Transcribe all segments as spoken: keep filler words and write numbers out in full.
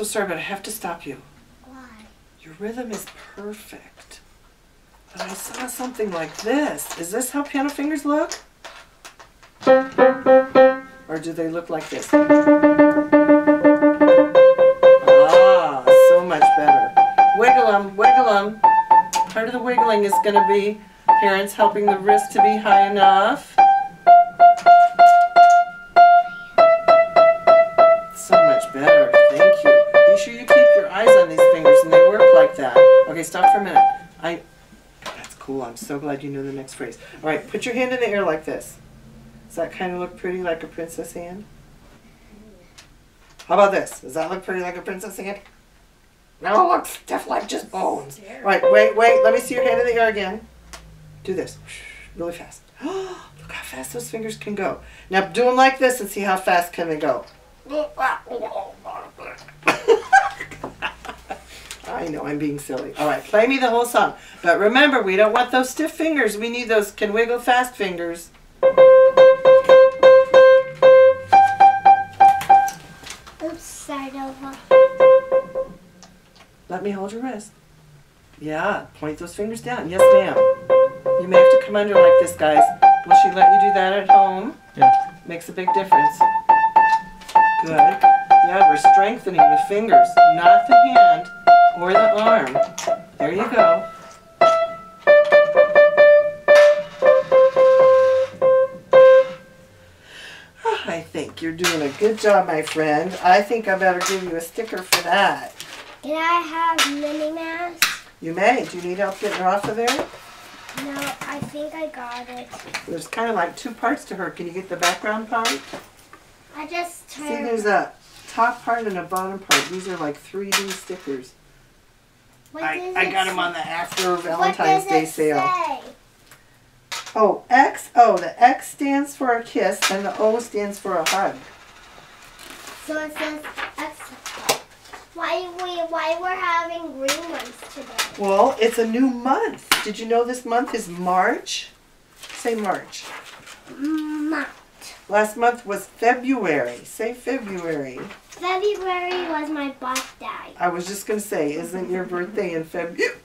sorry, but I have to stop you. Why? Your rhythm is perfect. But I saw something like this. Is this how piano fingers look? Or do they look like this? Ah, so much better. Wiggle them, wiggle them. Part of the wiggling is going to be parents helping the wrist to be high enough. So much better. Thank you. Be sure you keep your eyes on these fingers and they work like that. Okay, stop for a minute. I. That's cool. I'm so glad you know the next phrase. All right, put your hand in the air like this. Does that kind of look pretty like a princess hand? How about this? Does that look pretty like a princess hand? No, it looks stiff like just bones. All right, wait, wait. Let me see your hand in the air again. Do this. Really fast. Look how fast those fingers can go. Now do them like this and see how fast can they go. I know, I'm being silly. All right, play me the whole song. But remember, we don't want those stiff fingers. We need those can wiggle fast fingers. Oops, start over. Let me hold your wrist. Yeah, point those fingers down. Yes, ma'am. You may have to come under like this, guys. Will she let you do that at home? Yeah. Makes a big difference. Good. Yeah, we're strengthening the fingers, not the hand or the arm. There you go. I think you're doing a good job, my friend. I think I better give you a sticker for that. Can I have Minnie Mouse? You may. Do you need help getting her off of there? No, I think I got it. There's kind of like two parts to her. Can you get the background part? I just turned. See, there's a top part and a bottom part. These are like three D stickers. What I, does I it got them say? on the after What Valentine's does Day it sale. say? Oh, X. Oh, the X stands for a kiss and the O stands for a hug. So it says X. Why we why we're having green ones today? Well, it's a new month. Did you know this month is March? Say March. March. Last month was February. Say February. February was my birthday. I was just going to say, isn't your birthday in February?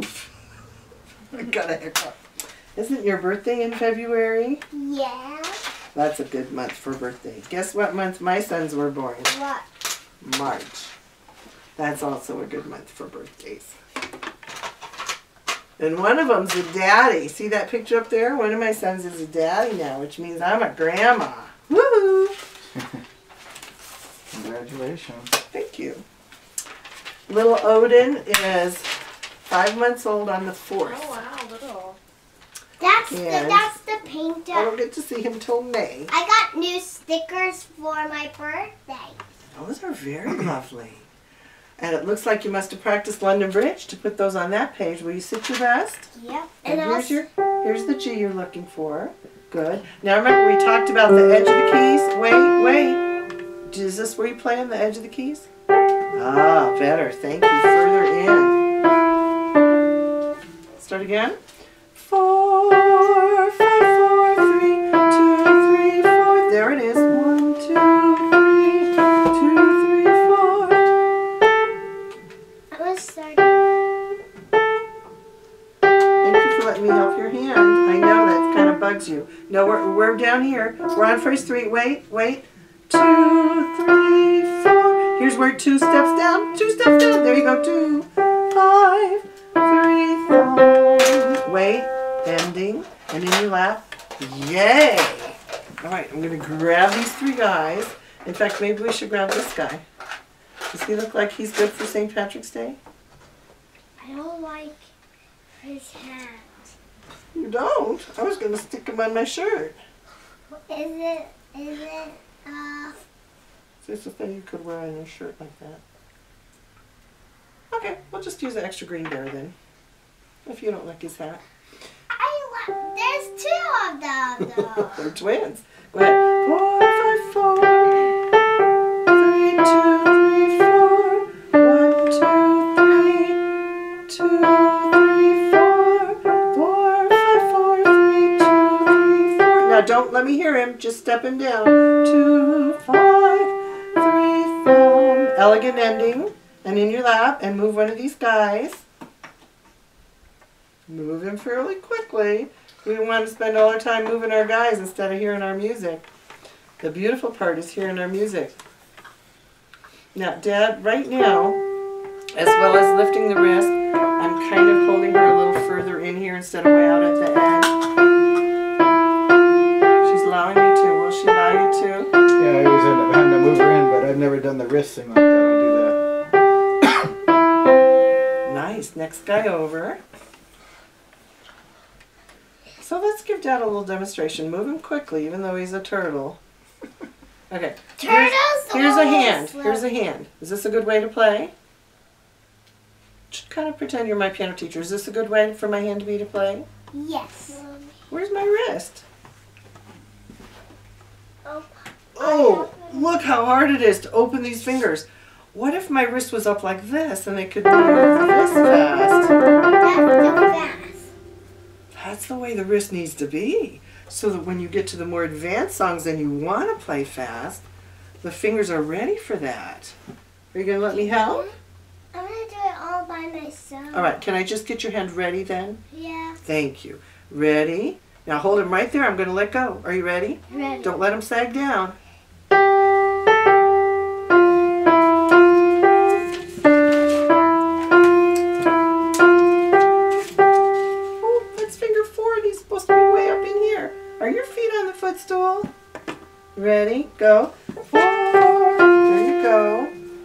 I got a hiccup. Isn't your birthday in February? Yeah. That's a good month for birthday. Guess what month my sons were born? What? March. That's also a good month for birthdays. And one of them's a daddy. See that picture up there? One of my sons is a daddy now, which means I'm a grandma. Woo! Congratulations. Thank you. Little Odin is five months old on the fourth. Oh wow, little. That's the And that's the painter. I don't get to see him till May. I got new stickers for my birthday. Those are very lovely. And it looks like you must have practiced London Bridge to put those on that page. Will you sit your best? Yep. And, And here's also, your here's the G you're looking for. Good. Now remember we talked about the edge of the keys. Wait, wait. Is this where you play on the edge of the keys? Ah, better. Thank you. Further in. Start again. Four, five, four, three, two, three, four. There it is. One, two, three, two, three, four. I was starting. Thank you for letting me help your hand. I know that kind of bugs you. No, we're, we're down here. We're on phrase three. Wait, wait. Two, three, four. Here's where two steps down. Two steps down. There you go. Two, five, three, four. Wait. Ending. And in your lap. Yay. All right. I'm going to grab these three guys. In fact, maybe we should grab this guy. Does he look like he's good for Saint Patrick's Day? I don't like his hat. You don't? I was going to stick him on my shirt. Is it? Is it? Uh. Is this a thing you could wear on your shirt like that? Okay, we'll just use the extra green bear then. If you don't like his hat. I like. There's two of them though. They're twins. Go ahead. Four, five, four. Three, two, three, four. One, two, three. Two, three, four. Four, five, four. Three, two, three, four. Now don't let me hear him. Just step him down. Two, five, three, four. elegant ending, and in your lap, and move one of these guys. Move him fairly quickly. We want to spend all our time moving our guys instead of hearing our music. The beautiful part is hearing our music. Now, Dad, right now, as well as lifting the wrist, I'm kind of holding her a little further in here instead of way out at the end. She's allowing me to. Will she allow you to? Yeah, I always end up having to move her in, but I've never done the wrist thing like that. I'll do that. Nice. Next guy over. So let's give Dad a little demonstration. Move him quickly, even though he's a turtle. Okay. Here's, here's a hand. Here's a hand. Is this a good way to play? Just kind of pretend you're my piano teacher. Is this a good way for my hand to be to play? Yes. Where's my wrist? Oh, Oh, look how hard it is to open these fingers. What if my wrist was up like this and it could move this fast? that's so fast. That's the way the wrist needs to be. So that when you get to the more advanced songs and you want to play fast, the fingers are ready for that. Are you going to let me help? I'm going to do it all by myself. All right, can I just get your hand ready then? Yeah. Thank you. Ready? Now hold him right there. I'm going to let go. Are you ready? Ready. Don't let him sag down. Oh, that's finger four and he's supposed to be way up in here. Are your feet on the footstool? Ready? Go. Four. There you go.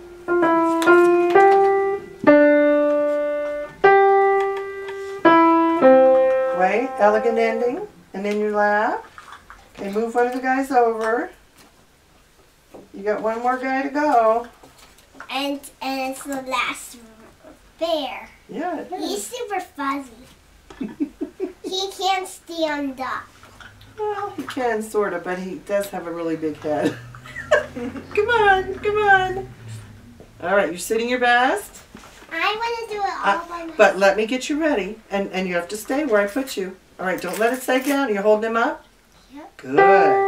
Wait, elegant ending, and in your lap. Okay, move one of the guys over. You got one more guy to go. And and it's the last bear. Yeah, it He's is. super fuzzy. He can't stand up. Well, he can, sort of, but he does have a really big head. Come on, come on. All right, you're sitting your best. I want to do it all Uh, by myself. but let me get you ready, and, and you have to stay where I put you. All right, don't let it sag down. You're holding him up? Yep. Good.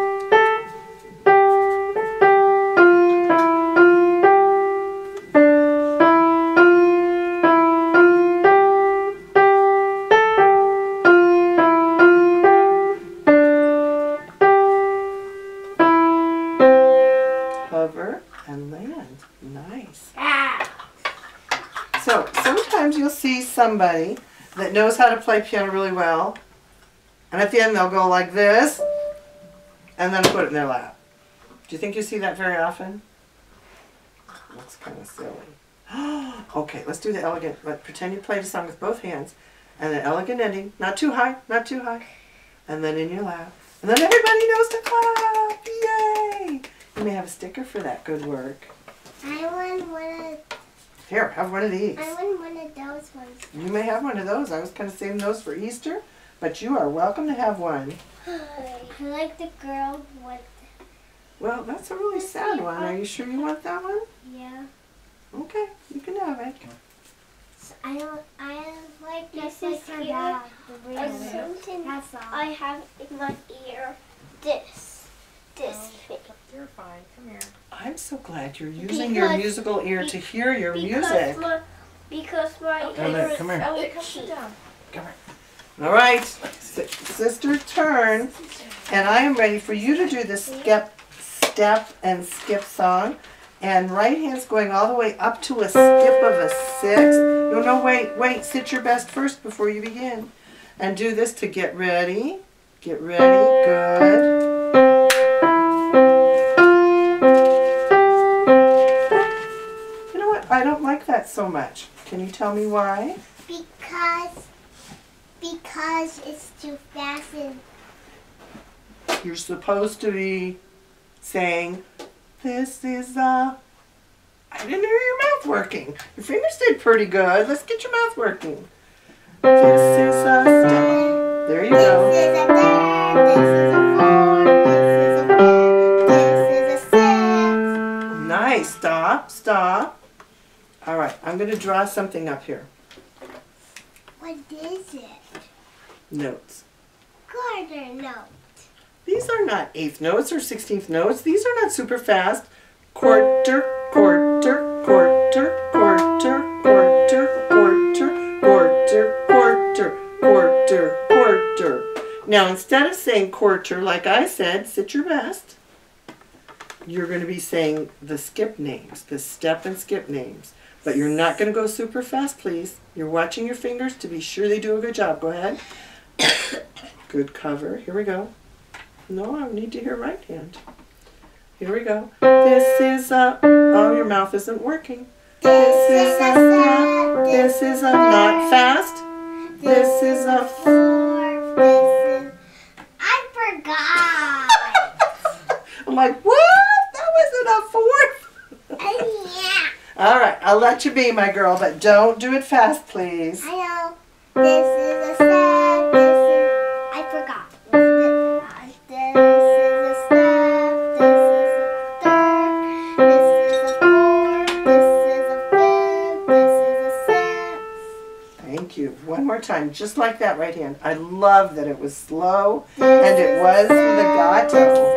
Hover and land. Nice. Ah. So sometimes you'll see somebody that knows how to play piano really well, and at the end they'll go like this, and then put it in their lap. Do you think you see that very often? Looks kind of silly. Okay, let's do the elegant. Let pretend you played a song with both hands, and an elegant ending. Not too high, not too high, and then in your lap, and then everybody knows to clap. Yay! You may have a sticker for that. Good work. I want one of. Here, have one of these. I want one of those ones. You may have one of those. I was kind of saving those for Easter, but you are welcome to have one. I like the girl with. Well, that's a really sad one. Are you sure you want that one? Yeah. Okay, you can have it. So I don't. I like This this is like her here. dad. The Or real something That's all. I have in my ear. This. This thing. You're fine. Come here. I'm so glad you're using your Because- musical ear to hear your Because music. my, because my Okay, ear Emmett, is come here. Elliot, come itchy. sit down. All right, si- sister's turn, and I am ready for you to do the skip, step, and skip song. And right hand's going all the way up to a skip of a six. No, no, wait, wait. Sit your best first before you begin. And do this to get ready. Get ready. Good. You know what? I don't like that so much. Can you tell me why? Because. Because it's too fast and. You're supposed to be saying, this is a... I didn't hear your mouth working. Your fingers did pretty good. Let's get your mouth working. This is a step. There you This go. is a third. This is a fourth. This is a fifth. This is a sixth. Nice. Stop. Stop. All right. I'm going to draw something up here. What is it? Notes. Quarter note. These are not eighth notes or sixteenth notes. These are not super fast. Quarter, quarter, quarter, quarter, quarter, quarter, quarter, quarter, quarter, quarter. Now instead of saying quarter like I said, sit your best, you're going to be saying the skip names, the step and skip names. But you're not going to go super fast, please. You're watching your fingers to be sure they do a good job. Go ahead. Good cover. Here we go. No, I need to hear right hand. Here we go. This is a, oh, your mouth isn't working. This is a step. This is a not fast. This is a four. This is, I forgot. I'm like, what? That wasn't a fourth. Yeah. All right, I'll let you be, my girl, but don't do it fast, please. I know. This is a step. This is, I forgot. This is a step. This is a third. This is a fourth. This is a fifth. This is a sixth. Thank you. One more time, just like that right hand. I love that it was slow and it was legato.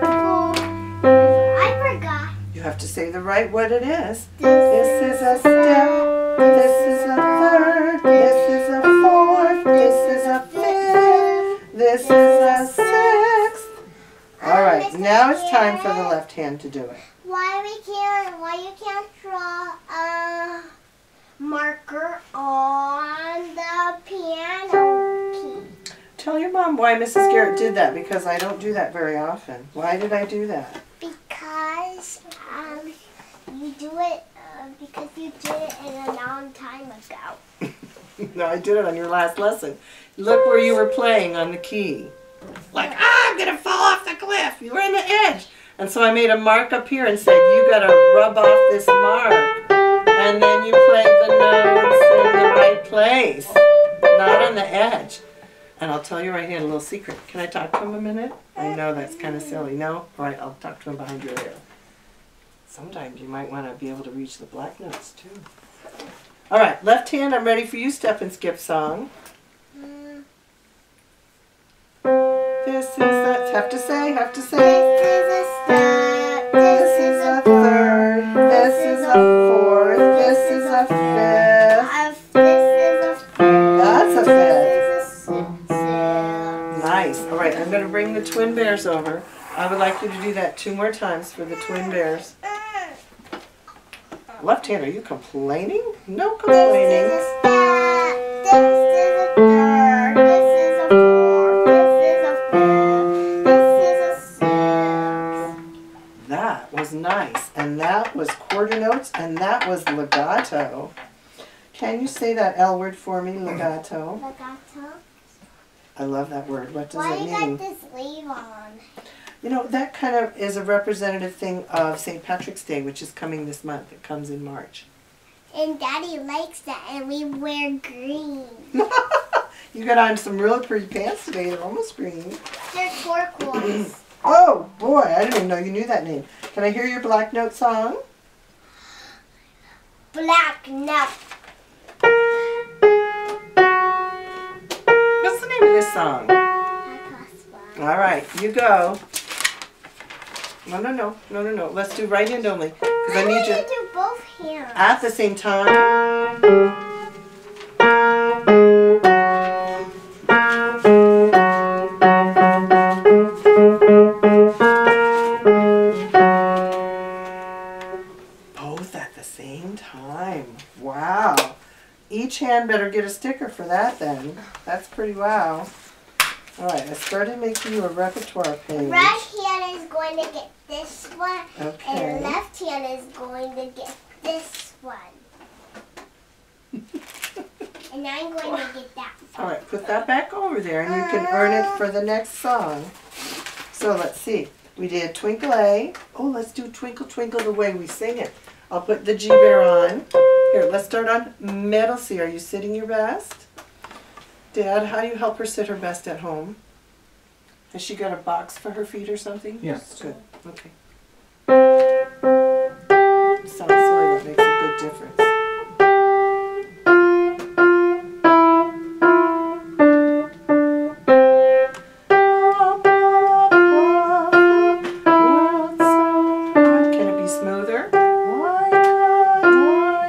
You have to say the right what it is. This is a step, this is a third, this is a fourth, this is a fifth, this is a sixth. Alright, now it's time for the left hand to do it. Why we can't, why you can't draw a marker on the piano key? Tell your mom why Missus Garrett did that, because I don't do that very often. Why did I do that? Because um, you do it uh, because you did it in a long time ago. No, I did it on your last lesson. Look where you were playing on the key. Like, ah, I'm going to fall off the cliff. You were on the edge. And so I made a mark up here and said, you got to rub off this mark. And then you played the notes in the right place, not on the edge. And I'll tell you right here a little secret. Can I talk to him a minute? I know that's kind of silly. No? All right, I'll talk to him behind your ear. Sometimes you might want to be able to reach the black notes too. All right, left hand, I'm ready for you, step and skip song. This is a, have to say, have to say. This is a step, This is a third, this is a fourth, this is a fifth. This is a fifth. That's a fifth. This is a sixth. Nice. All right, I'm going to bring the twin bears over. I would like you to do that two more times for the twin bears. Left hand, are you complaining? No complaining. This is a step. This is a third. This is a fourth. This is a fifth. This is a sixth. That was nice. And that was quarter notes, and that was legato. Can you say that L word for me, legato? Legato. I love that word. What does Why it you mean? got this sleeve on? You know, that kind of is a representative thing of Saint Patrick's Day, which is coming this month. It comes in March. And Daddy likes that, and we wear green. You got on some really pretty pants today. They're almost green. They're turquoise. Oh, boy. I didn't even know you knew that name. Can I hear your Black Note song? Black note. What's the name of this song? All right, you go. No, no, no, no, no, no. Let's do right hand only, because I need you to do both hands. at the same time. Both at the same time. Wow. Each hand better get a sticker for that then. That's pretty wow. All right, I started making you a repertoire page. Right hand is going to get this one, Okay. and left hand is going to get this one. And I'm going to get that All right, put that back over there, and you can earn it for the next song. So let's see. We did Twinkle A. Oh, let's do Twinkle Twinkle the way we sing it. I'll put the G bear on. Here, let's start on middle C. Are you sitting your best? Dad, how do you help her sit her best at home? Has she got a box for her feet or something? Yes. Good. Okay. Sounds silly, but makes a good difference. Can it be smoother?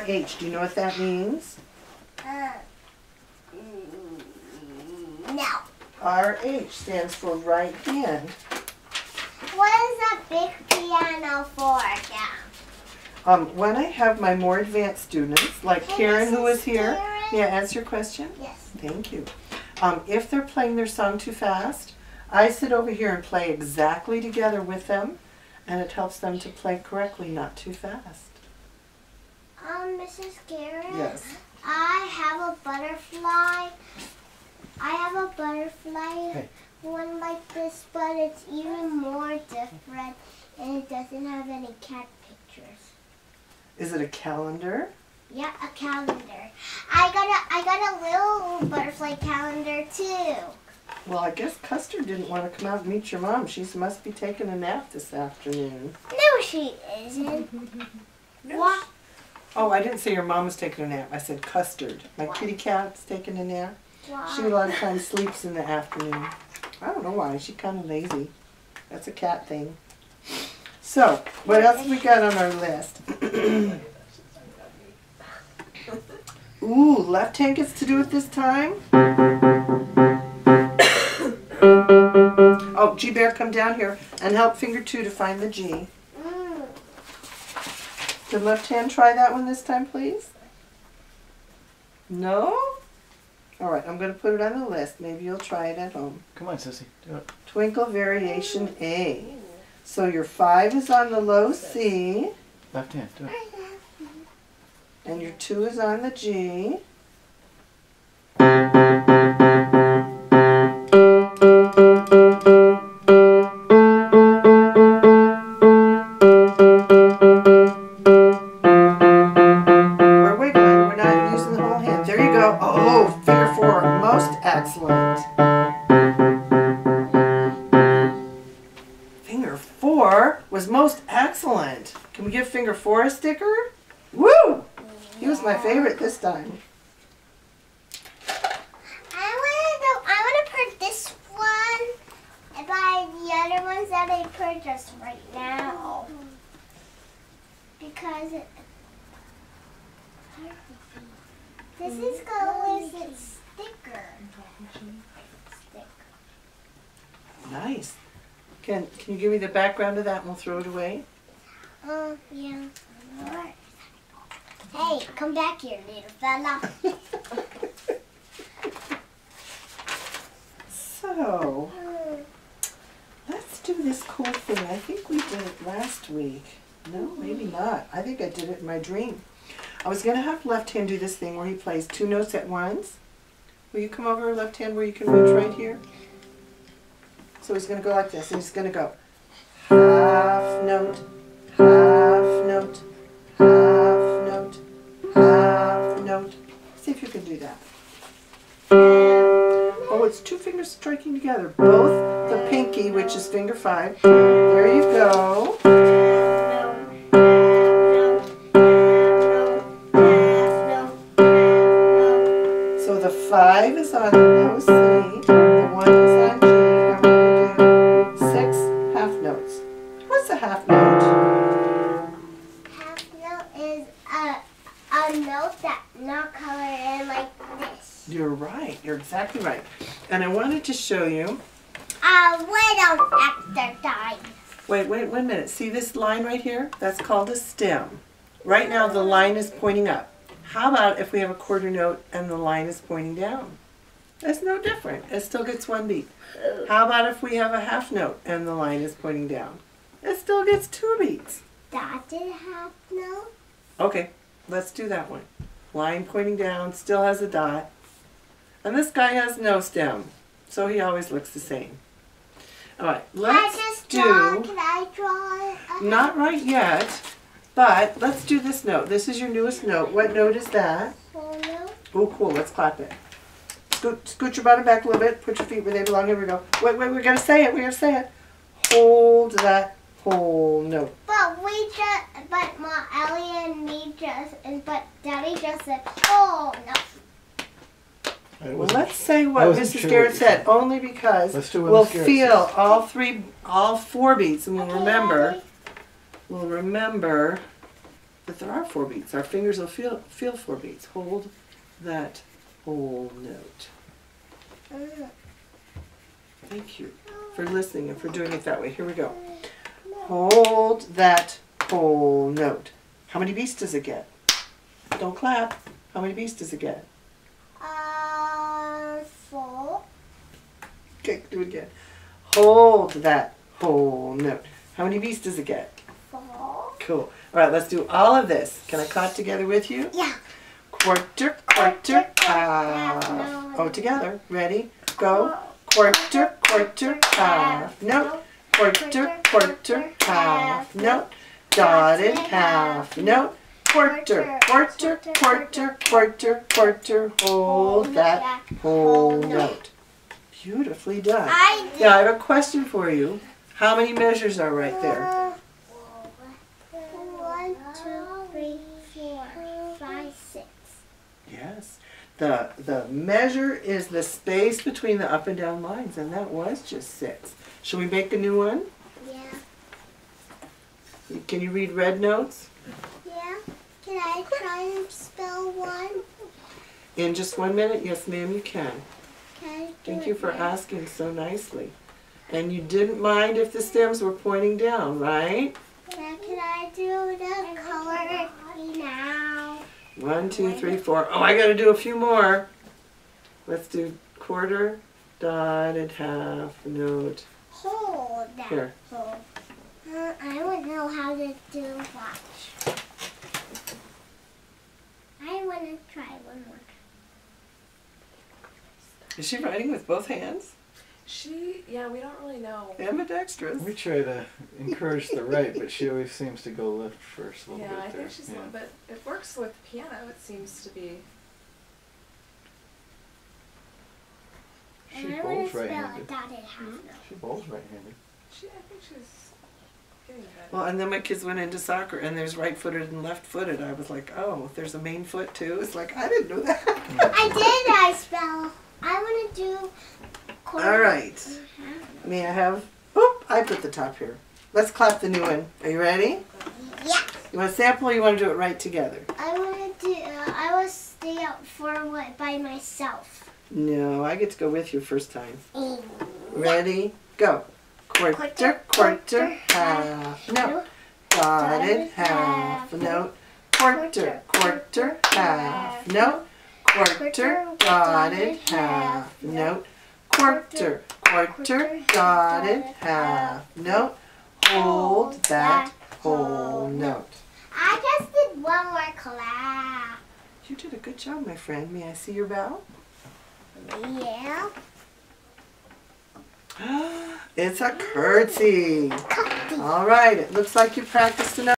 H. Do you know what that means? Uh, mm, no. R H stands for right hand. What is a big piano for, Dad? Um, when I have my more advanced students, like Hey, Karen who Missus is here, Karen? may I answer your question? Yes. Thank you. Um, if they're playing their song too fast, I sit over here and play exactly together with them, and it helps them to play correctly, not too fast. Um, Missus Karen? Yes. I have a butterfly. I have a butterfly Hey. one like this, but it's even more different, and it doesn't have any cat pictures. Is it a calendar? Yeah, a calendar. I got a I got a little butterfly calendar too. Well, I guess Custard didn't want to come out and meet your mom. She must be taking a nap this afternoon. No, she isn't. What? Oh, I didn't say your mom was taking a nap. I said Custard. My What? kitty cat's taking a nap. Why? She a lot of times sleeps in the afternoon. I don't know why. She's kind of lazy. That's a cat thing. So, what else we got on our list? Ooh, left hand gets to do it this time. Oh, G Bear, come down here and help finger two to find the G. Mm. Can left hand try that one this time, please? No? All right, I'm going to put it on the list. Maybe you'll try it at home. Come on, Sissy. Do it. Twinkle variation A. So your five is on the low C, Left hand. Do it. and your two is on the G. We're wiggling. We're not using the whole hand. There you go. Oh, finger four. Most excellent. Finger four was most excellent. Can we give finger four a sticker? Woo! He was my favorite this time. I wanna go. I wanna put this one by the other ones that I purchased right now because it, this is gonna lose its sticker. Stick. Nice. Can Can you give me the background of that and we'll throw it away? Oh yeah. Hey, come back here, little fella. So, let's do this cool thing. I think we did it last week. No, maybe not. I think I did it in my dream. I was going to have left hand do this thing where he plays two notes at once. Will you come over left hand where you can reach right here? So he's going to go like this, and he's going to go half note, half note, half note, half note. See if you can do that. Oh, it's two fingers striking together. Both the pinky, which is finger five. There you go. So the five is on the low C, the one is on G, and we're going to do six half notes. What's a half note? Half note is a, a note that's not colored in like this. You're right. You're exactly right. And I wanted to show you. A little exercise. Wait, wait, one minute. See this line right here? That's called a stem. Right now the line is pointing up. How about if we have a quarter note and the line is pointing down? That's no different. It still gets one beat. How about if we have a half note and the line is pointing down? It still gets two beats. That did half note. Okay, let's do that one. Line pointing down, still has a dot. And this guy has no stem, so he always looks the same. All right, let's Can I just do... draw? Can I draw it? Not right yet, but let's do this note. This is your newest note. What note is that? Full note. Oh, cool. Let's clap it. Scoot, scoot your bottom back a little bit. Put your feet where they belong. Here we go. Wait, wait. We're gonna say it. We're gonna say it. Hold that whole note. But we just, but Ma, Ellie and me just, and but Daddy just said, oh no. I Well, wasn't- let's say I what wasn't Missus sure Garrett what- said, only because Let's do what we'll Miss Garrett feel said. all three, all four beats, and we'll Okay, remember. Daddy. We'll remember But there are four beats. Our fingers will feel feel four beats. Hold that whole note. Thank you for listening and for doing it that way. Here we go. Hold that whole note. How many beats does it get? Don't clap. How many beats does it get? Uh, four. Okay, do it again. Hold that whole note. How many beats does it get? Four. Cool. All right, let's do all of this. Can I clap together with you? Yeah. Quarter, quarter, half. Oh, together. Ready? Go. Quarter, quarter, half. Note. Quarter, quarter, half. Note. Dotted half. Note. Quarter, quarter, quarter, quarter, quarter. Hold that whole note. Beautifully done. I did. Now, I have a question for you. How many measures are right there? One, two, three, four, five, six. Yes. The, the measure is the space between the up and down lines, and that was just six. Shall we make a new one? Yeah. Can you read red notes? Yeah. Can I try and spell one? In just one minute? Yes, ma'am, you can. Can I do Thank it you for now? asking so nicely. And you didn't mind if the stems were pointing down, right? Yeah, can I do the color now? One, two, three, four. Oh, I got to do a few more. Let's do quarter, dotted, half, note. Hold that. Here. Hold. Uh, I don't know how to do watch. I want to try one more. Is she writing with both hands? She, yeah, we don't really know. Ambidextrous. We try to encourage the right, but she always seems to go left first a little Yeah, bit I there. think she's, yeah. but it works with piano. It seems to be. She And I bowls want to spell right-handed. a dotted half now. She bowls right-handed. She, I think she's getting better. Well, and then my kids went into soccer, and there's right-footed and left-footed. I was like, oh, there's a main foot too. It's like I didn't know that. I did. I spell. I want to do. Quarter. All right. May I have? Oop! I put the top here. Let's clap the new one. Are you ready? Yeah. You want to sample? Or you want to do it right together? I want to do. Uh, I will stay up for what by myself. No, I get to go with you first time. Mm. Ready? Go. Quarter, quarter, half. Note. Dotted half. Note. Quarter, quarter, half. Note. Quarter, dotted half. Note. Quarter, quarter, dotted half. Note. Hold that whole note. I just did one more clap. You did a good job, my friend. May I see your bow? Yeah. It's a curtsy. All right. It looks like you practiced enough.